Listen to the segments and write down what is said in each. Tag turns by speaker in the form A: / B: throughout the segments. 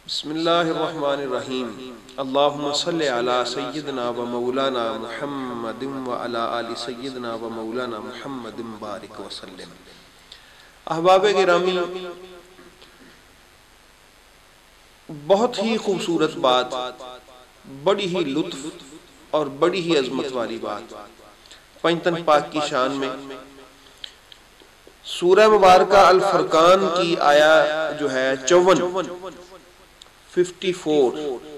A: بسم اللہ الرحمن الرحیم اللہم صلی علی سیدنا و مولانا محمد و علی آل سیدنا و مولانا محمد بارک وسلم۔ احباب گرامی، بہت ہی خوبصورت بات، بڑی ہی لطف اور بڑی ہی عظمت والی بات پنجتن پاک کی شان میں سورہ مبارکہ الفرقان کی آیا جو ہے 54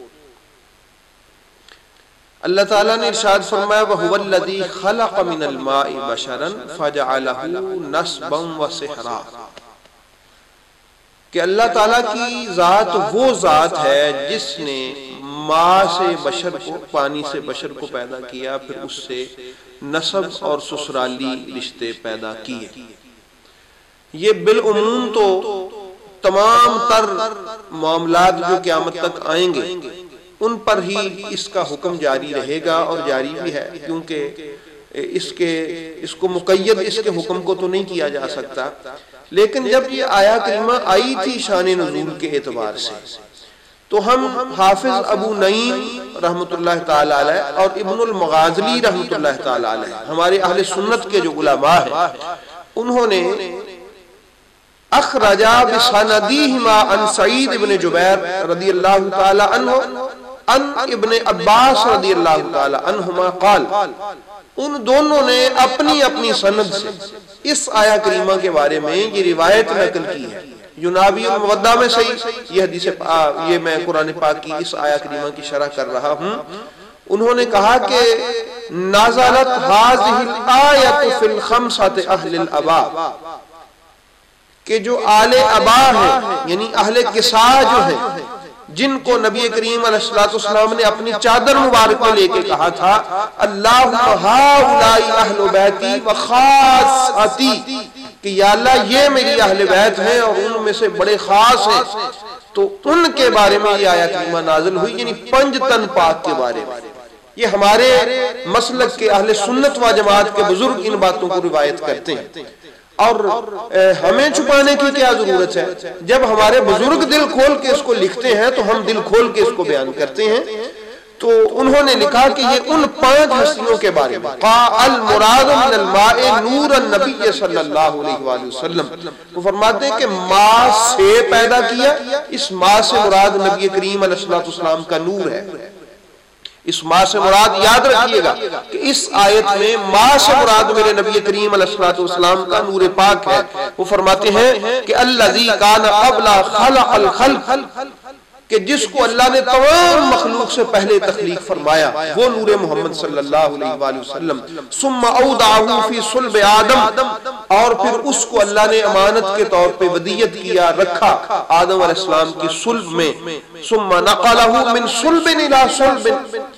A: اللہ تعالیٰ نے ارشاد فرمایا وَهُوَ الَّذِي خَلَقَ مِنَ الْمَاءِ بَشَرًا فَجَعَلَهُ نَسْبًا وَسِحْرًا، کہ اللہ تعالیٰ کی ذات وہ ذات ہے جس نے ماء سے بشر کو، پانی سے بشر کو پیدا کیا، پھر اس سے نسب اور سسرالی رشتے پیدا کیے۔ یہ بالعموم تو تمام تر معاملات جو قیامت تک آئیں گے ان پر ہی اس کا حکم جاری رہے گا، اور جاری بھی ہے، کیونکہ اس کو مقید اس کے حکم کو تو نہیں کیا جا سکتا۔ لیکن جب یہ آیا کریمہ آئی تھی شان نزول کے اعتبار سے، تو ہم حافظ ابو نعیم رحمۃ اللہ تعالی علیہ اور ابن المغازلی رحمۃ اللہ تعالی علیہ، ہمارے اہل سنت کے جو علماء ہیں، انہوں نے اخرجا بسندیہما عن سعید ابن جبیر رضی اللہ تعالی عنہ عن ابن عباس رضی اللہ تعالی عنہما قال، ان دونوں نے اپنی اپنی سند سے اس آیہ کریمہ کے بارے میں یہ روایت نقل کی ہے۔ ینابی المودع میں صحیح یہ حدیث، یہ میں قرآن پاک کی اس آیہ کریمہ کی شرح کر رہا ہوں۔ انہوں نے کہا کہ نازلت هذه الآیۃ فی الخمسۃ اہل الابا، کہ جو آل ابا ہیں یعنی اہل کساء جو ہیں، جن کو نبی کریم علیہ السلام نے اپنی چادر مبارک میں لے کے کہا تھا اللہم ہؤلاء اہل بیتی وخاصتی، کہ یا اللہ یہ میری اہل بیت ہیں اور ان میں سے بڑے خاص ہیں، تو ان کے بارے میں یہ آیت کریمہ نازل ہوئی، یعنی پنجتن پاک کے بارے میں۔ یہ ہمارے مسلک کے اہل سنت و جماعت کے بزرگ ان باتوں کو روایت کرتے ہیں، اور ہمیں چھپانے کی کیا ضرورت ہے؟ جب ہمارے بزرگ دل کھول کے اس کو لکھتے ہیں تو ہم دل کھول کے اس کو بیان کرتے ہیں۔ تو انہوں نے لکھا کہ یہ ان 5 ہستیوں کے بارے میں، المراد من الماء نور النبی صلی اللہ علیہ وآلہ وسلم، وہ فرماتے ہیں کہ ماء سے پیدا کیا، اس ماء سے مراد نبی کریم علیہ السلام کا نور ہے۔ اس ماء سے مراد یاد رکھیے گا کہ اس آیت میں ماء سے مراد میرے نبی کریم علیہ السلام کا نور پاک ہے۔ وہ فرماتے ہیں کہ الذی کان قبل خلق الخلق، کہ جس کو اللہ نے تمام مخلوق سے پہلے تخلیق فرمایا، وہ نور محمد صلی اللہ علیہ وآلہ وسلم، ثم اودعہ فی صلب آدم، اور پھر اس کو اللہ نے امانت کے طور پہ ودیت کیا، رکھا آدم علیہ السلام کی صلب میں، ثم نقلہ من صلب الى صلب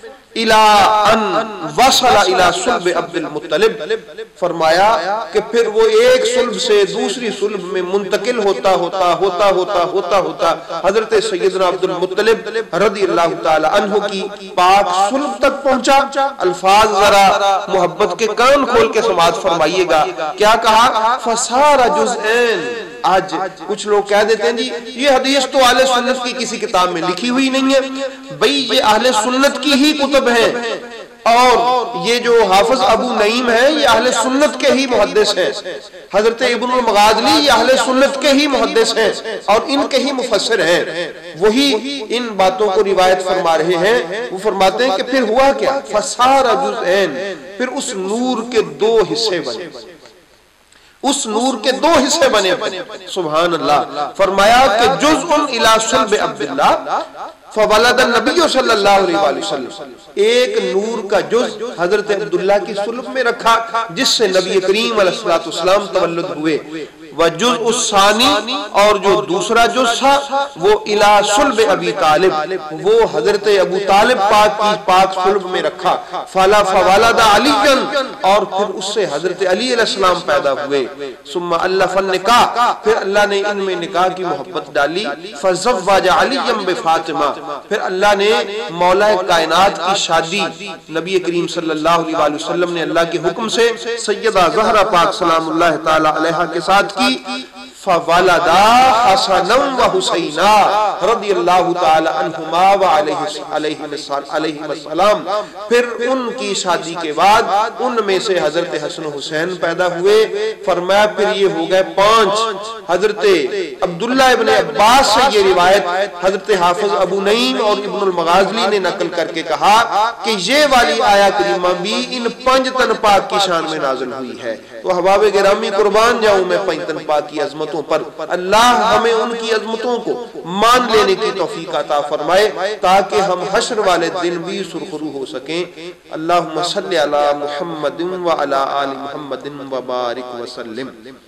A: الى ان وصل الى صلب عبد المطلب، فرمایا کہ پھر وہ ایک صلب سے دوسری صلب میں منتقل ہوتا ہوتا ہوتا ہوتا ہوتا ہوتا حضرت سیدنا عبد المطلب رضی اللہ تعالی عنہ کی پاک صلب تک پہنچا۔ الفاظ ذرا محبت کے کان کھول کے سماعت فرمائیے گا، کیا کہا؟ فصار جزءین۔ آج کچھ لوگ کہہ دیتے ہیں جی یہ حدیث تو اہل سنت کی کسی کتاب میں لکھی ہوئی نہیں ہے۔ بھئی یہ اہل سنت کی ہی کتب ہیں، اور یہ جو حافظ ابو نعیم ہے یہ اہل سنت کے ہی محدث ہیں، حضرت ابن المغازلی یہ اہل سنت کے ہی محدث ہیں اور ان کے ہی مفسر ہیں، وہی ان باتوں کو روایت فرما رہے ہیں۔ وہ فرماتے ہیں کہ پھر ہوا کیا؟ فصار جزءین، پھر اس نور کے 2 حصے بنے، اس نور کے 2 حصے بنے، سبحان اللہ۔ فرمایا کہ جزء الی صلب عبداللہ فولد النبی صلی اللہ علیہ وآلہ وسلم، ایک نور کا جز حضرت عبداللہ کی صلب میں رکھا جس سے نبی کریم علیہ السلام تولد ہوئے، وجزء الثانی، اور جو دوسرا جز تھا وہ الی صلب ابی طالب، وہ حضرت ابو طالب پاک کی پاک صلب میں رکھا، فولد علی، اور پھر اس سے حضرت علی علیہ السلام پیدا ہوئے، ثم الف النکاح، پھر اللہ نے ان میں نکاح کی محبت ڈالی، فزوج علی بفاطمہ، پھر اللہ نے مولا کائنات کی شادی نبی کریم صلی اللہ علیہ وآلہ وسلم نے اللہ کے حکم سے سیدہ زہرا پاک سلام اللہ تعالی علیہا کے ساتھ کی، فولدا حسنا وحسینا رضی اللہ تعالی عنہما وعلیہم السلام، پھر ان کی شادی کے بعد ان میں سے حضرت حسن و حسین پیدا ہوئے۔ فرمایا پھر یہ ہو گئے 5۔ حضرت عبداللہ ابن عباس سے یہ روایت حضرت حافظ ابو نعیم اور ابن المغازلی نے نقل کر کے کہا کہ یہ والی آیہ کریمہ بھی ان 5 تن پاک کی شان میں نازل ہوئی ہے۔ تو احباب گرامی قربان جاؤں میں 5 تن پاک کی عظمتوں پر، اللہ ہمیں ان کی عظمتوں کو مان لینے کی توفیق عطا فرمائے تاکہ ہم حشر والے دن بھی سرخرو ہو سکیں۔ اللہم صلی علی محمد وعلی آل محمد وبارک وسلم۔